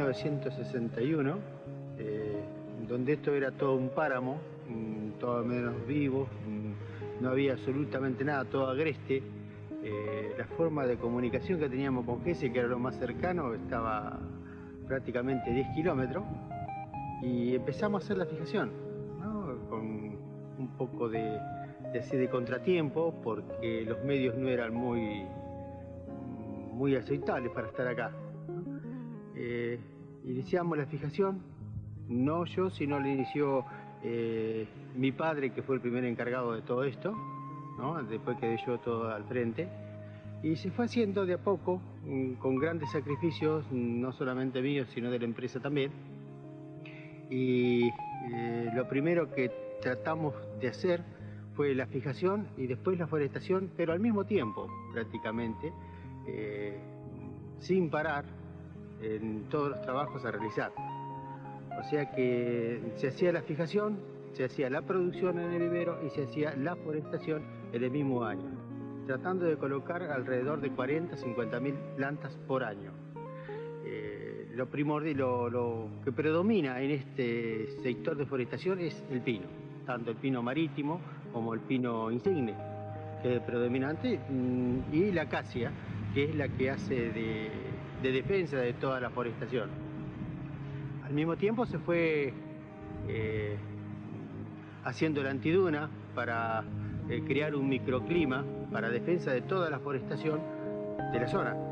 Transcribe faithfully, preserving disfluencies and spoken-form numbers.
novecientos sesenta y uno, eh, donde esto era todo un páramo, todo menos vivo, no había absolutamente nada, todo agreste. Eh, la forma de comunicación que teníamos con Gesell, que era lo más cercano, estaba prácticamente diez kilómetros, y empezamos a hacer la fijación, ¿no? Con un poco de, de, así de contratiempo, porque los medios no eran muy, muy aceptables para estar acá, ¿no? Eh, iniciamos la fijación, no yo, sino la inició eh, mi padre, que fue el primer encargado de todo esto, ¿no? Después quedé yo todo al frente, y se fue haciendo de a poco, con grandes sacrificios, no solamente míos, sino de la empresa también. Y eh, lo primero que tratamos de hacer fue la fijación y después la forestación, pero al mismo tiempo, prácticamente, eh, sin parar en todos los trabajos a realizar. O sea que se hacía la fijación, se hacía la producción en el vivero y se hacía la forestación en el mismo año, tratando de colocar alrededor de cuarenta a cincuenta mil plantas por año. Eh, lo primordial, lo, lo que predomina en este sector de forestación es el pino, tanto el pino marítimo como el pino insigne, que es predominante, y la acacia, que es la que hace de, de defensa de toda la forestación. Al mismo tiempo se fue eh, haciendo la antiduna para eh, crear un microclima para defensa de toda la forestación de la zona.